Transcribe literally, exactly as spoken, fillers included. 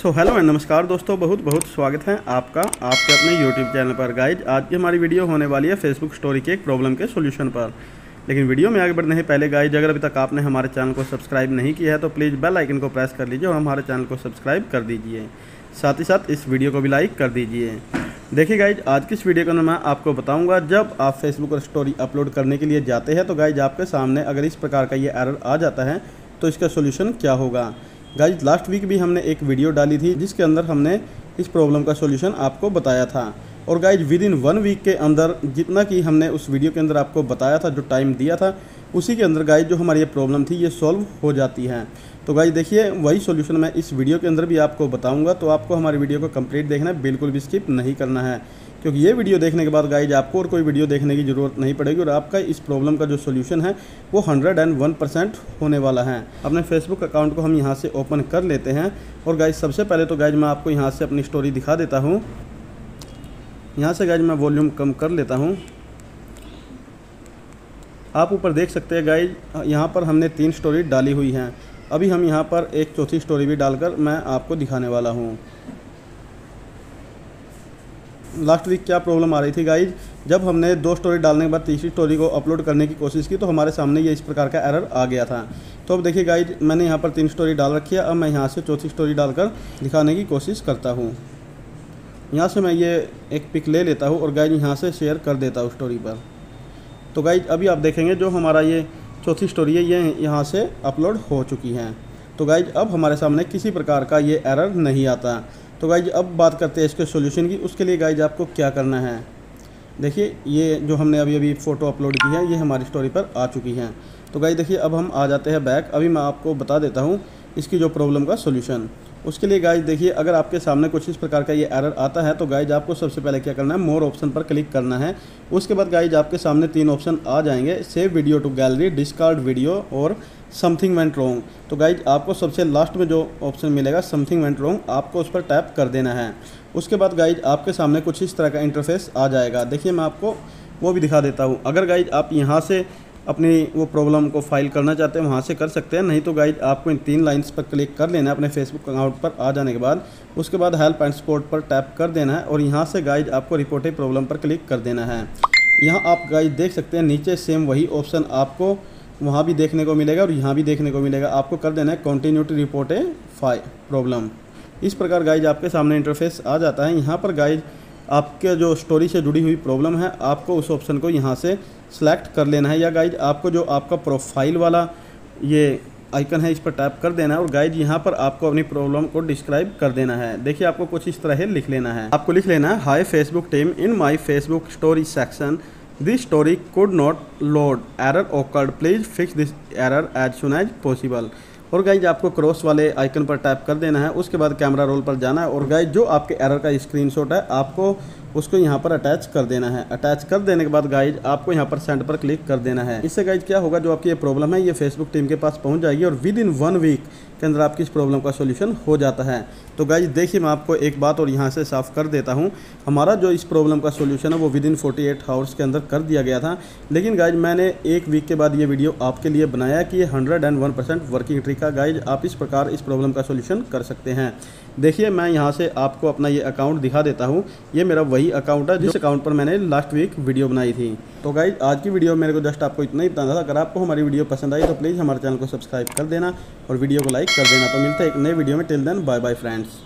So hello and नमस्कार दोस्तों, बहुत बहुत स्वागत है आपका आपके अपने यूट्यूब चैनल पर। गाइज आज की हमारी वीडियो होने वाली है फेसबुक स्टोरी के एक प्रॉब्लम के सॉल्यूशन पर। लेकिन वीडियो में आगे बढ़ने से पहले गाइज, अगर अभी तक आपने हमारे चैनल को सब्सक्राइब नहीं किया है तो प्लीज़ बेल आइकन को प्रेस कर लीजिए और हमारे चैनल को सब्सक्राइब कर दीजिए। साथ ही साथ इस वीडियो को भी लाइक कर दीजिए। देखिए गाइज, आज की इस वीडियो के अंदर मैं आपको बताऊंगा, जब आप फेसबुक पर स्टोरी अपलोड करने के लिए जाते हैं तो गाइज आपके सामने अगर इस प्रकार का ये एरर आ जाता है तो इसका सोल्यूशन क्या होगा। गाइज लास्ट वीक भी हमने एक वीडियो डाली थी जिसके अंदर हमने इस प्रॉब्लम का सॉल्यूशन आपको बताया था। और guys within one week के अंदर जितना कि हमने उस वीडियो के अंदर आपको बताया था, जो टाइम दिया था, उसी के अंदर गाइज जो हमारी ये प्रॉब्लम थी ये सॉल्व हो जाती है। तो गाइज देखिए, वही सॉल्यूशन मैं इस वीडियो के अंदर भी आपको बताऊंगा, तो आपको हमारी वीडियो को कंप्लीट देखना है, बिल्कुल भी स्किप नहीं करना है, क्योंकि ये वीडियो देखने के बाद गाइज आपको और कोई वीडियो देखने की ज़रूरत नहीं पड़ेगी और आपका इस प्रॉब्लम का जो सॉल्यूशन है वो हंड्रेड एंड वन परसेंट होने वाला है। अपने फेसबुक अकाउंट को हम यहाँ से ओपन कर लेते हैं और गाइज सबसे पहले तो गाइज मैं आपको यहाँ से अपनी स्टोरी दिखा देता हूँ। यहाँ से गाइज मैं वॉल्यूम कम कर लेता हूँ। आप ऊपर देख सकते हैं गाइज, यहाँ पर हमने तीन स्टोरी डाली हुई हैं। अभी हम यहाँ पर एक चौथी स्टोरी भी डालकर मैं आपको दिखाने वाला हूँ। लास्ट वीक क्या प्रॉब्लम आ रही थी गाइज, जब हमने दो स्टोरी डालने के बाद तीसरी स्टोरी को अपलोड करने की कोशिश की तो हमारे सामने ये इस प्रकार का एरर आ गया था। तो अब देखिए गाइज, मैंने यहाँ पर तीन स्टोरी डाल रखी है। अब मैं यहाँ से चौथी स्टोरी डालकर दिखाने की कोशिश करता हूँ। यहाँ से मैं ये एक पिक ले लेता हूँ और गाइज यहाँ से शेयर कर देता हूँ स्टोरी पर। तो गाइज अभी आप देखेंगे जो हमारा ये चौथी स्टोरी है ये यहाँ से अपलोड हो चुकी है। तो गाइज अब हमारे सामने किसी प्रकार का ये एरर नहीं आता। तो गाइज अब बात करते हैं इसके सॉल्यूशन की। उसके लिए गाइज आपको क्या करना है, देखिए ये जो हमने अभी अभी फ़ोटो अपलोड की है ये हमारी स्टोरी पर आ चुकी हैं। तो गाइज देखिए अब हम आ जाते हैं बैक। अभी मैं आपको बता देता हूँ इसकी जो प्रॉब्लम का सॉल्यूशन। उसके लिए गाइज देखिए, अगर आपके सामने कुछ इस प्रकार का ये एरर आता है तो गाइज आपको सबसे पहले क्या करना है, मोर ऑप्शन पर क्लिक करना है। उसके बाद गाइज आपके सामने तीन ऑप्शन आ जाएंगे, save video to gallery, discard video और समथिंग वेंट रॉन्ग। तो गाइज आपको सबसे लास्ट में जो ऑप्शन मिलेगा समथिंग वेंट रॉन्ग, आपको उस पर टैप कर देना है। उसके बाद गाइज आपके सामने कुछ इस तरह का इंटरफेस आ जाएगा। देखिए मैं आपको वो भी दिखा देता हूँ। अगर गाइज आप यहाँ से अपनी वो प्रॉब्लम को फाइल करना चाहते हैं वहाँ से कर सकते हैं, नहीं तो गाइज आपको इन तीन लाइंस पर क्लिक कर लेना है अपने फेसबुक अकाउंट पर आ जाने के बाद। उसके बाद हेल्प एंड सपोर्ट पर टैप कर देना है और यहाँ से गाइज आपको रिपोर्ट ए प्रॉब्लम पर क्लिक कर देना है। यहाँ आप गाइज देख सकते हैं नीचे सेम वही ऑप्शन आपको वहाँ भी देखने को मिलेगा और यहाँ भी देखने को मिलेगा। आपको कर देना है continue to report a file problem. इस प्रकार गाइज आपके सामने इंटरफेस आ जाता है। यहाँ पर गाइज आपके जो स्टोरी से जुड़ी हुई प्रॉब्लम है आपको उस ऑप्शन को यहाँ से सेलेक्ट कर लेना है, या गाइज आपको जो आपका प्रोफाइल वाला ये आइकन है इस पर टैप कर देना है और गाइज यहाँ पर आपको अपनी प्रॉब्लम को डिस्क्राइब कर देना है। देखिए आपको कुछ इस तरह लिख लेना है। आपको लिख लेना है, hi Facebook team, in my Facebook story section this story could not load, error occurred, please fix this error as soon as possible. और गाइज आपको क्रॉस वाले आइकन पर टैप कर देना है। उसके बाद कैमरा रोल पर जाना है और गाइज जो आपके एरर का स्क्रीनशॉट है आपको उसको यहाँ पर अटैच कर देना है। अटैच कर देने के बाद गाइज आपको यहाँ पर सेंड पर क्लिक कर देना है। इससे गाइज क्या होगा, जो आपकी ये प्रॉब्लम है ये फेसबुक टीम के पास पहुँच जाएगी और विद इन वन वीक के अंदर आपकी इस प्रॉब्लम का सॉल्यूशन हो जाता है। तो गाइज देखिए मैं आपको एक बात और यहाँ से साफ कर देता हूँ, हमारा जो इस प्रॉब्लम का सॉल्यूशन है वो within forty eight hours के अंदर कर दिया गया था। लेकिन गाइज मैंने एक वीक के बाद ये वीडियो आपके लिए बनाया कि ये hundred and one percent working trick है। गाइज आप इस प्रकार इस प्रॉब्लम का सॉल्यूशन कर सकते हैं। देखिए मैं यहाँ से आपको अपना ये अकाउंट दिखा देता हूँ। ये मेरा वही अकाउंट है जिस अकाउंट पर मैंने लास्ट वीक वीडियो बनाई थी। तो गाइज आज की वीडियो मेरे को जस्ट आपको इतना ही बताना था। अगर आपको हमारी वीडियो पसंद आई तो प्लीज़ हमारे चैनल को सब्सक्राइब कर देना और वीडियो को लाइक कर देना। तो मिलते हैं एक नए वीडियो में। Till then bye bye friends.